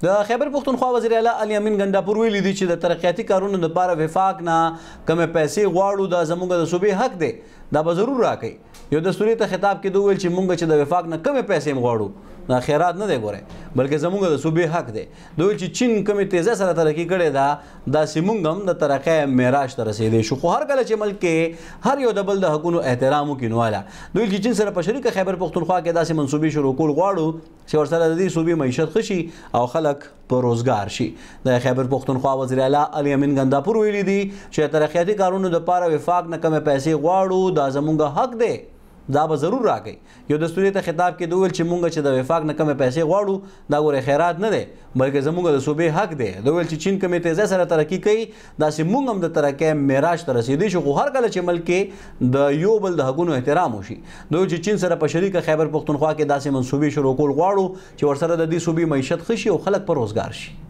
د خیبر پښتونخوا وزیر اعلی الیمین ګنداپور ویلي دي چې د ترقیاتي کارونو لپاره وفاق نه کمې پیسې غواړو دا زموږ د صوبې حق دی دا به ضرور راکړي یو دستوري ته خطاب کې دوی ویل چې موږ چې د وفاق نه کمې پیسې غواړو دا خیرات نه دی ګوره بلکې زموږ د صوبې حق دی دوی چې چین کمې تیزه سره ترقي کړې ده داسې موږ هم د ترقۍ معراج ته رسېدی شو خو هر کله چې ملک کې هر یو د بل د حقونو احترام وکړي نو والا دوی چې چین سره په شریکه خیبر پښتونخوا کې داسې منصوبې شروع کول غواړو چې ورسره د دې صوبې معیشت ښه شي او خلک په روزګار شي د خیبر پښتونخوا وزیر اعلی الیمین ګنداپور ویلي دي چې ترقیاتي کارونو لپاره وفاق نه کمې پیسې غواړو دا زموږ حق دی دا به ضرور راکړي یو دستوري ته خطاب کې دوی ویل چې موږ چې د وفاق نه کمې پیسې غواړو دا ګوره خیرات نه دی بلکې زموږ د صوبې حق دی دوی ویل چې چین کمې تیزه سره ترقي کوي داسې موږ هم د ترقۍ معراج ته رسېدی شو خو هر کله چې ملک کې د یو بل د حقونو احترام وشي دوی چې چین سره په شریکه خیبر پښتونخوا کې داسې منصوبې شروع کول غواړو چې ورسره د دې صوبې معیشت ښه شي او خلک په روزګار شي